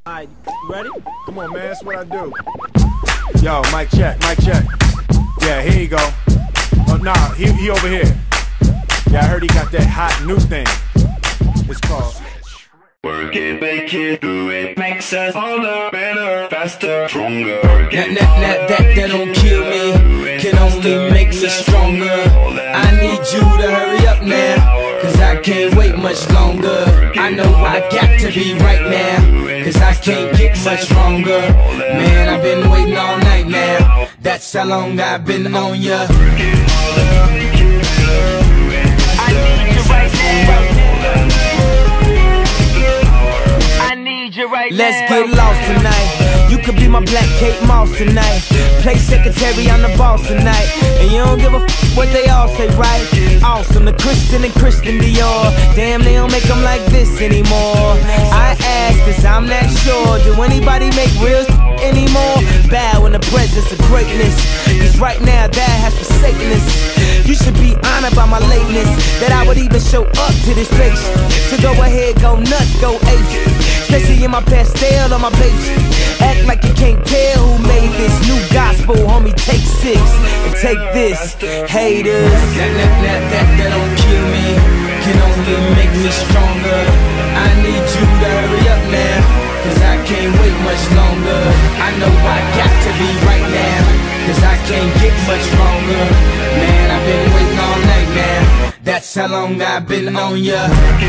Alright, you ready? Come on, man, that's what I do. Yo, mic check, mic check. Yeah, here you go. Oh, nah, he over here. Yeah, I heard he got that hot new thing. It's called Work it, make it, do it, makes us harder, better, faster, stronger. That don't kill me, can only make me stronger. I need you to hurry up now, cause I can't wait much longer. I know I got to be right now, cause I can't get much stronger. Man, I've been waiting all night now, that's how long I've been on ya. I need you right now. Let's get lost tonight. You could be my black Kate Moss tonight. Play secretary, I'm the boss tonight. And you don't give a f what they all say, right? Awesome, the Christian and Christian Dior. Damn, they don't make them like this anymore. I ask, cause I'm not sure. Do anybody make real anymore? Bow in the presence of greatness, cause right now that has forsaken us. You should be honored by my lateness, that I would even show up to this place. So go ahead, go nuts, go ape, especially in my pastel on my page. Act like you can't tell who made this new gospel, homie. Take 6 and take this, haters. That don't kill me, can only make me stronger. I need you to hurry up now, cause I can't wait much longer. I know I got to be right now, cause I can't get much stronger. Man, I've been waiting all night now, that's how long I've been on ya.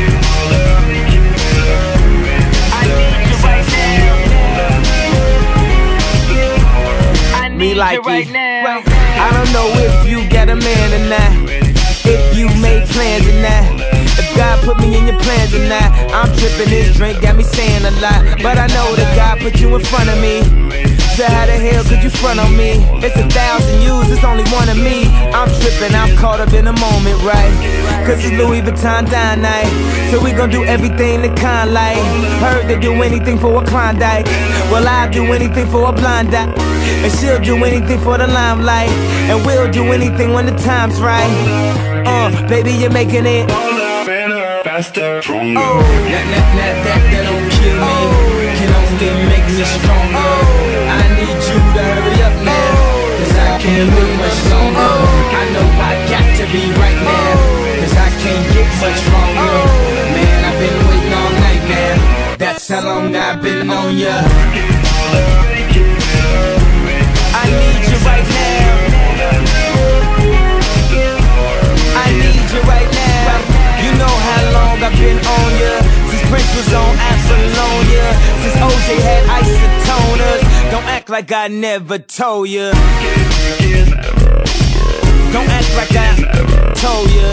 Me like right now. I don't know if you got a man or not, if you made plans or not, if God put me in your plans or not. I'm tripping, this drink got me saying a lot, but I know that God put you in front of me. So how the hell could you front on me? It's 1,000 yous, it's only one of me. I'm tripping, I'm caught up in the moment, right? Cause it's Louis Vuitton dine night, so we gon' do everything the kind like. Heard they do anything for a Klondike, well I'll do anything for a blind eye. And she'll do anything for the limelight, and we'll do anything when the time's right. Baby, you're making it Harder, better, faster, stronger. That don't kill me, can only make me stronger. I need you to hurry up now, cause I can't wait much longer. I know I got to be right now, cause I can't get much stronger. Man, I've been waiting all night now, that's how long I've been on ya. I need you right now, I need you right now. You know how long I've been on ya, since Prince was on Apollonia, since OJ had isotoners. Don't act like I never told ya, don't act like I told ya.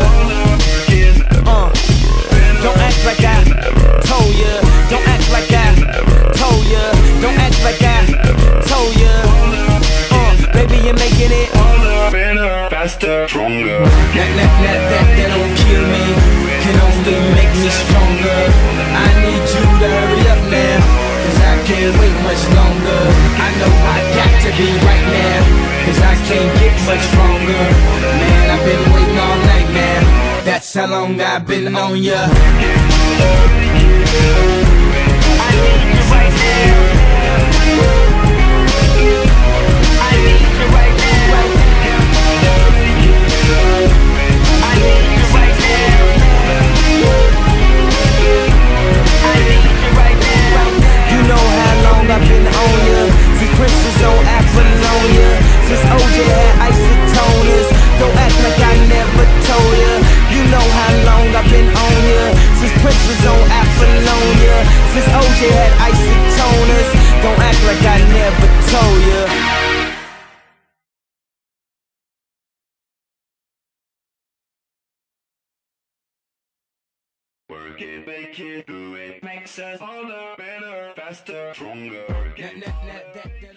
Don't act like I told ya, don't act like I told ya, don't act like I told ya. Baby, you're making it Harder, better, faster, stronger. That don't kill me, can only make me stronger. I need you to hurry up now, cause I can't wait much longer. I know I got to be right now, cause I can't get much stronger. Man, I've been waiting all night now, that's how long I've been on ya. I need you right now, I need you right now, I need you right now, I need you right now. You know how long I've been on ya, since Prince was on Apollonia, since OJ had isotoners. Don't act like I never told ya. You know how long I've been on ya, since Prince was on Apollonia, since OJ had isotoners. Don't act like I never told ya. Work it, make it, do it, makes us harder, better, faster, stronger.